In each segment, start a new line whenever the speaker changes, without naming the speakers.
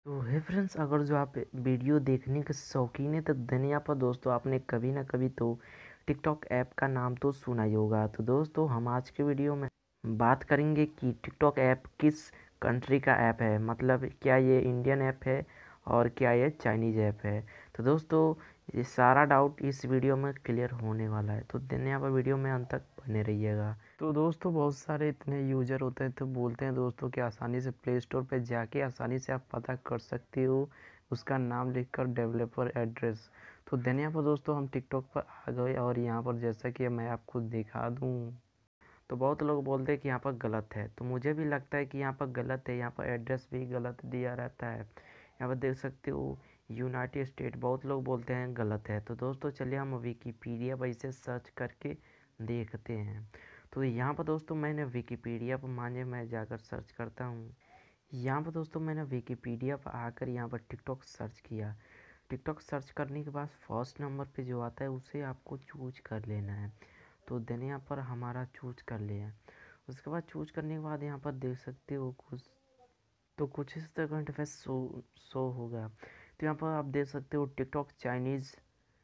तो हे फ्रेंड्स, अगर जो आप वीडियो देखने के शौकीन है तो दुनिया पर दोस्तों आपने कभी ना कभी तो टिकटॉक ऐप का नाम तो सुना ही होगा। तो दोस्तों हम आज के वीडियो में बात करेंगे कि टिकटॉक ऐप किस कंट्री का ऐप है, मतलब क्या ये इंडियन ऐप है और क्या ये चाइनीज़ ऐप है। तो दोस्तों ये सारा डाउट इस वीडियो में क्लियर होने वाला है, तो दुनिया पर वीडियो में अंत तक बने रहिएगा। तो दोस्तों बहुत सारे इतने यूज़र होते हैं तो बोलते हैं दोस्तों कि आसानी से प्ले स्टोर पर जाके आसानी से आप पता कर सकते हो उसका नाम लिखकर डेवलपर एड्रेस। तो दुनिया पर दोस्तों हम टिकटॉक पर आ गए और यहाँ पर जैसा कि मैं आपको दिखा दूँ तो बहुत लोग बोलते हैं कि यहाँ पर गलत है, तो मुझे भी लगता है कि यहाँ पर गलत है। यहाँ पर एड्रेस भी गलत दिया रहता है। यहाँ पर देख सकते हो यूनाइटेड स्टेट, बहुत लोग बोलते हैं गलत है। तो दोस्तों चलिए हम विकीपीडिया पर इसे सर्च करके देखते हैं। तो यहाँ पर दोस्तों मैंने विकीपीडिया पर माने मैं जाकर सर्च करता हूँ। यहाँ पर दोस्तों मैंने विकीपीडिया पर आकर यहाँ पर टिकटॉक सर्च किया। टिकटॉक सर्च करने के बाद फर्स्ट नंबर पे जो आता है उसे आपको चूज कर लेना है। तो देन यहाँ पर हमारा चूज कर लिया। उसके बाद चूज करने के बाद यहाँ पर देख सकते हो कुछ इस तरह का इंटरफेस शो होगा। तो यहाँ पर आप देख सकते हो TikTok Chinese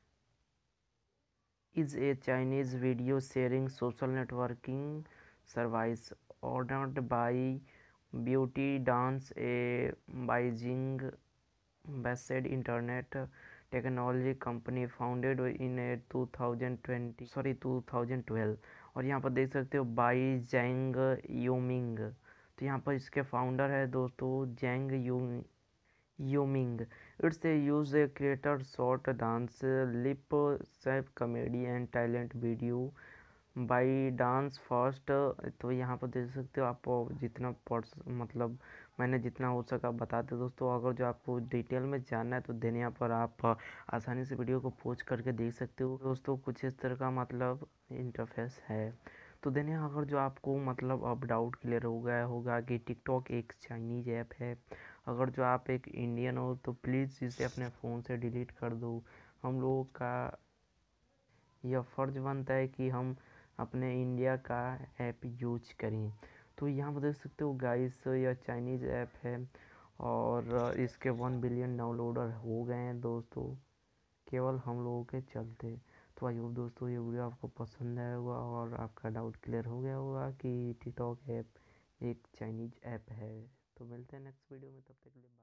is a Chinese video sharing social networking service ordered by Beauty Dance, a Beijing-based internet technology company founded in a 2012। और यहाँ पर देख सकते हो बाई जैंग यूमिंग। तो यहाँ पर इसके फाउंडर है दोस्तों Zhang Yiming. It's a use a creator short dance, lip sync comedy and talent video by dance first. तो यहाँ पर देख सकते हो आप जितना मतलब मैंने जितना हो सका बताते दोस्तों। अगर जो आपको डिटेल में जानना है तो देन यहाँ पर आप आसानी से वीडियो को पॉज करके देख सकते हो दोस्तों। कुछ इस तरह का मतलब इंटरफेस है। तो देन यहाँ अगर जो आपको मतलब अब डाउट क्लियर हो गया होगा कि टिकटॉक एक चाइनीज़ ऐप है। अगर जो आप एक इंडियन हो तो प्लीज़ इसे अपने फ़ोन से डिलीट कर दो। हम लोगों का यह फ़र्ज़ बनता है कि हम अपने इंडिया का ऐप यूज करें। तो यहाँ पर देख सकते हो गाइस, यह चाइनीज़ ऐप है और इसके 1 बिलियन डाउनलोडर हो गए हैं दोस्तों, केवल हम लोगों के चलते। तो आई होप दोस्तों ये वीडियो आपको पसंद आया होगा और आपका डाउट क्लियर हो गया होगा कि टिकटॉक ऐप एक चाइनीज़ ऐप है। तो मिलते हैं नेक्स्ट वीडियो में, तब तक के लिए।